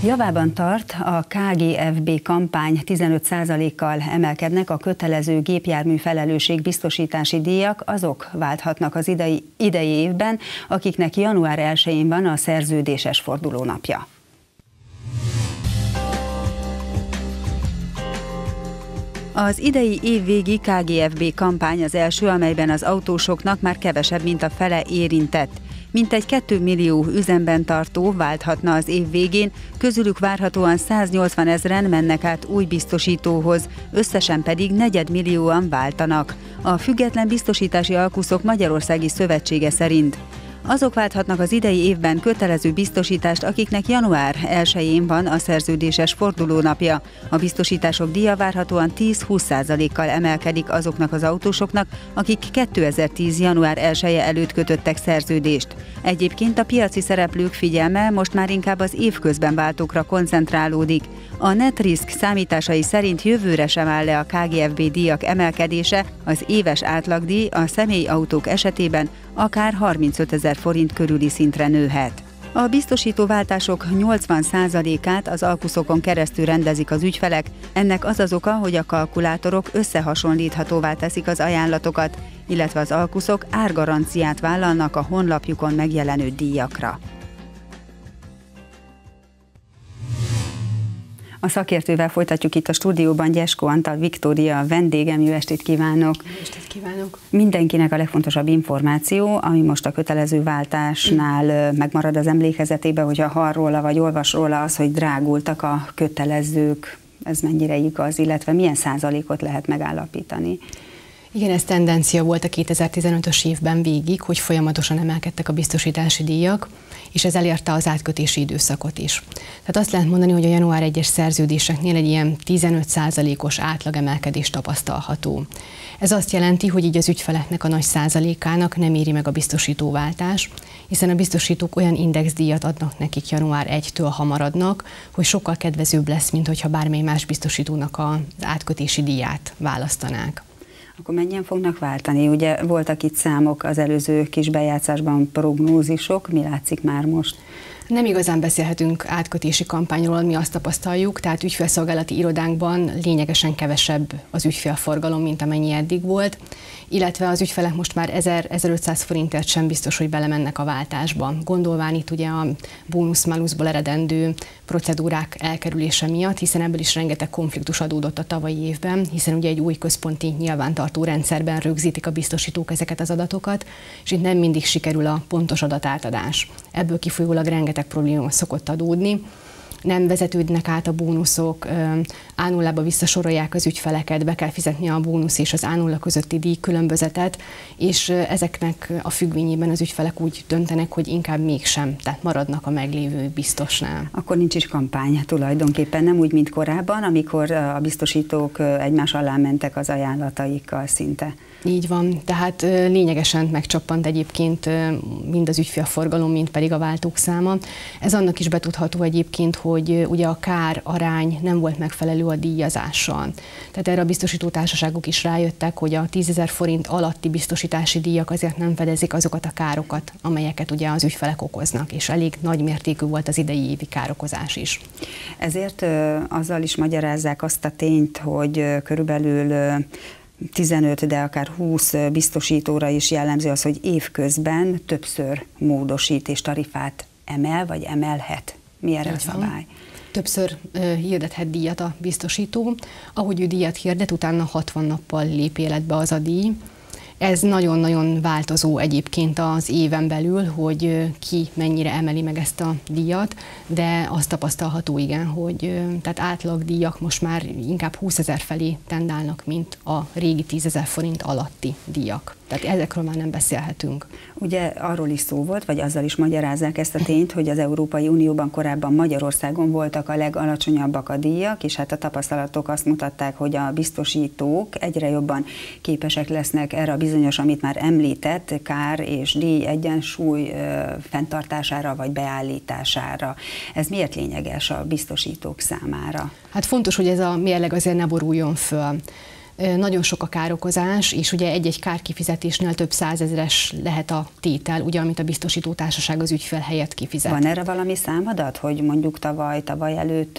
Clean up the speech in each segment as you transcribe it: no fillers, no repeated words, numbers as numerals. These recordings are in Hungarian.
Javában tart, a KGFB kampány 15%-kal emelkednek a kötelező gépjármű felelősségbiztosítási díjak, azok válthatnak az idei évben, akiknek január 1-én van a szerződéses fordulónapja. Az idei évvégi KGFB kampány az első, amelyben az autósoknak már kevesebb, mint a fele érintett. Mintegy 2 millió üzemben tartó válthatna az év végén, közülük várhatóan 180 000-en mennek át új biztosítóhoz, összesen pedig 4 millióan váltanak. A Független Biztosítási Alkuszok Magyarországi Szövetsége szerint azok válthatnak az idei évben kötelező biztosítást, akiknek január 1-én van a szerződéses fordulónapja. A biztosítások díja várhatóan 10-20%-kal emelkedik azoknak az autósoknak, akik 2010. január 1-e előtt kötöttek szerződést. Egyébként a piaci szereplők figyelme most már inkább az évközben váltókra koncentrálódik. A NetRisk számításai szerint jövőre sem áll le a KGFB díjak emelkedése, az éves átlagdíj a személyautók esetében akár 35 000 forint körüli szintre nőhet. A biztosítóváltások 80%-át az alkuszokon keresztül rendezik az ügyfelek. Ennek az az oka, hogy a kalkulátorok összehasonlíthatóvá teszik az ajánlatokat, illetve az alkuszok árgaranciát vállalnak a honlapjukon megjelenő díjakra. A szakértővel folytatjuk itt a stúdióban, Gyesko Antal Viktória a vendégem, jó estét kívánok! Jó estét kívánok! Mindenkinek a legfontosabb információ, ami most a kötelező váltásnál megmarad az emlékezetébe, hogyha hall róla vagy olvas róla, az, hogy drágultak a kötelezők, ez mennyire igaz, illetve milyen százalékot lehet megállapítani? Igen, ez tendencia volt a 2015-ös évben végig, hogy folyamatosan emelkedtek a biztosítási díjak, és ez elérte az átkötési időszakot is. Tehát azt lehet mondani, hogy a január 1-es szerződéseknél egy ilyen 15%-os átlagemelkedés tapasztalható. Ez azt jelenti, hogy így az ügyfeleknek a nagy százalékának nem éri meg a biztosítóváltás, hiszen a biztosítók olyan indexdíjat adnak nekik január 1-től, ha maradnak, hogy sokkal kedvezőbb lesz, mint hogyha bármely más biztosítónak az átkötési díját választanák. Akkor mennyien fognak váltani? Ugye voltak itt számok az előző kis bejátszásban, prognózisok, mi látszik már most? Nem igazán beszélhetünk átkötési kampányról, mi azt tapasztaljuk, tehát ügyfélszolgálati irodánkban lényegesen kevesebb az ügyfélforgalom, mint amennyi eddig volt, illetve az ügyfelek most már 1000-1500 forintért sem biztos, hogy belemennek a váltásba. Gondolván itt ugye a bónusz-máluszból eredendő procedúrák elkerülése miatt, hiszen ebből is rengeteg konfliktus adódott a tavalyi évben, hiszen ugye egy új központi nyilvántartó rendszerben rögzítik a biztosítók ezeket az adatokat, és itt nem mindig sikerül a pontos adatátadás. Ebből kifolyólag rengeteg probléma szokott adódni. Nem vezetődnek át a bónuszok, A0-ba visszasorolják az ügyfeleket, be kell fizetni a bónusz és az A0 közötti díjkülönbözetet, és ezeknek a függvényében az ügyfelek úgy döntenek, hogy inkább mégsem, tehát maradnak a meglévő biztosnál. Akkor nincs is kampány tulajdonképpen, nem úgy, mint korábban, amikor a biztosítók egymás alá mentek az ajánlataikkal szinte. Így van, tehát lényegesen megcsappant egyébként mind az ügyfélforgalom, mind pedig a váltók száma. Ez annak is betudható egyébként, hogy ugye a kár arány nem volt megfelelő a díjazással. Tehát erre a biztosítótársaságok is rájöttek, hogy a 10 000 forint alatti biztosítási díjak azért nem fedezik azokat a károkat, amelyeket ugye az ügyfelek okoznak, és elég nagy mértékű volt az idei évi károkozás is. Ezért azzal is magyarázzák azt a tényt, hogy körülbelül 15, de akár 20 biztosítóra is jellemző az, hogy évközben többször módosít és tarifát emel, vagy emelhet. Mi erre a szabály? Többször hirdethet díjat a biztosító. Ahogy ő díjat hirdet, utána 60 nappal lép életbe az a díj. Ez nagyon-nagyon változó egyébként az éven belül, hogy ki mennyire emeli meg ezt a díjat, de azt tapasztalható, igen, hogy tehát átlagdíjak most már inkább 20 000 felé tendálnak, mint a régi 10 000 forint alatti díjak. Tehát ezekről már nem beszélhetünk. Ugye arról is szó volt, vagy azzal is magyarázzák ezt a tényt, hogy az Európai Unióban korábban Magyarországon voltak a legalacsonyabbak a díjak, és hát a tapasztalatok azt mutatták, hogy a biztosítók egyre jobban képesek lesznek erre a bizonyos, amit már említett, kár és díj egyensúly fenntartására vagy beállítására. Ez miért lényeges a biztosítók számára? Hát fontos, hogy ez a mérleg azért ne boruljon föl. Nagyon sok a károkozás, és ugye egy-egy kárkifizetésnél több százezeres lehet a tétel, ugye, amit a biztosítótársaság az ügyfél helyett kifizet. Van erre valami számadat, hogy mondjuk tavaly előtt...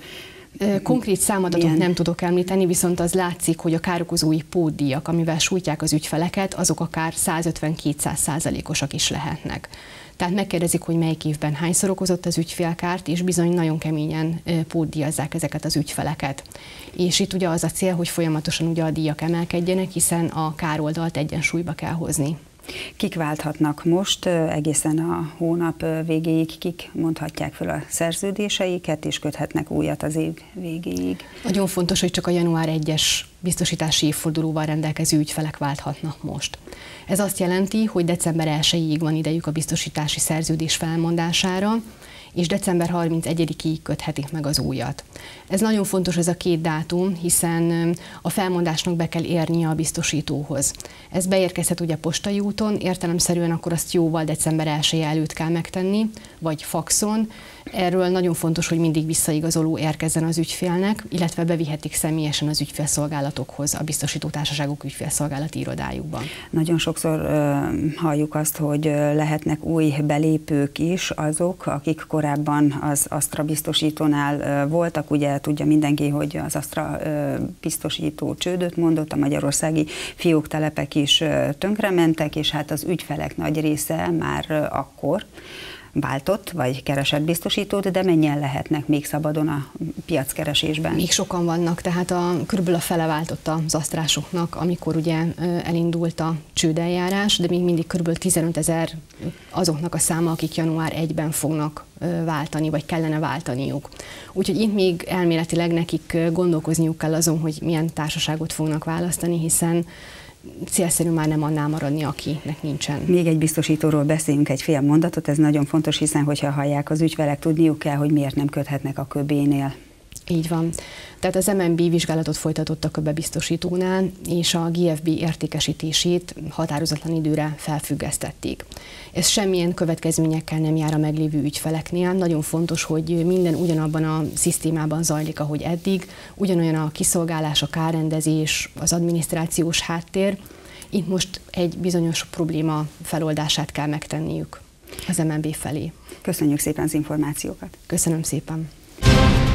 Konkrét számadatot nem tudok említeni, viszont az látszik, hogy a károkozói pótdíjak, amivel sújtják az ügyfeleket, azok akár 150-200%-osak is lehetnek. Tehát megkérdezik, hogy melyik évben hányszor okozott az ügyfélkárt, és bizony nagyon keményen pótdíjazzák ezeket az ügyfeleket. És itt ugye az a cél, hogy folyamatosan ugye a díjak emelkedjenek, hiszen a károldalt egyensúlyba kell hozni. Kik válthatnak most egészen a hónap végéig, kik mondhatják fel a szerződéseiket, és köthetnek újat az év végéig? Nagyon fontos, hogy csak a január 1-es biztosítási évfordulóval rendelkező ügyfelek válthatnak most. Ez azt jelenti, hogy december 1-ig van idejük a biztosítási szerződés felmondására, és december 31-ig köthetik meg az újat. Ez nagyon fontos, ez a két dátum, hiszen a felmondásnak be kell érnie a biztosítóhoz. Ez beérkezhet ugye postai úton, értelemszerűen akkor azt jóval december 1 előtt kell megtenni, vagy faxon. Erről nagyon fontos, hogy mindig visszaigazoló érkezzen az ügyfélnek, illetve bevihetik személyesen az ügyfélszolgálatokhoz, a biztosítótársaságok ügyfélszolgálati irodájukban. Nagyon sokszor halljuk azt, hogy lehetnek új belépők is, azok, akik korábban az Astra biztosítónál voltak. Ugye tudja mindenki, hogy az Astra biztosító csődöt mondott, a magyarországi fióktelepek is tönkrementek, és hát az ügyfelek nagy része már akkor váltott, vagy keresett biztosítót, de mennyien lehetnek még szabadon a piackeresésben? Még sokan vannak, tehát körülbelül a fele váltott az asztrásoknak, amikor ugye elindult a csődeljárás, de még mindig körülbelül 15 000 azoknak a száma, akik január 1-ben fognak váltani, vagy kellene váltaniuk. Úgyhogy itt még elméletileg nekik gondolkozniuk kell azon, hogy milyen társaságot fognak választani, hiszen célszerű már nem annál maradni, akinek nincsen. Még egy biztosítóról beszéljünk egy fél mondatot, ez nagyon fontos, hiszen hogyha hallják az ügyfelek, tudniuk kell, hogy miért nem köthetnek a Köbénél. Így van. Tehát az MNB vizsgálatot folytatott a Köbe biztosítónál, és a GFB értékesítését határozatlan időre felfüggesztették. Ez semmilyen következményekkel nem jár a meglévő ügyfeleknél. Nagyon fontos, hogy minden ugyanabban a szisztémában zajlik, ahogy eddig, ugyanolyan a kiszolgálás, a kárrendezés, az adminisztrációs háttér. Itt most egy bizonyos probléma feloldását kell megtenniük az MNB felé. Köszönjük szépen az információkat. Köszönöm szépen.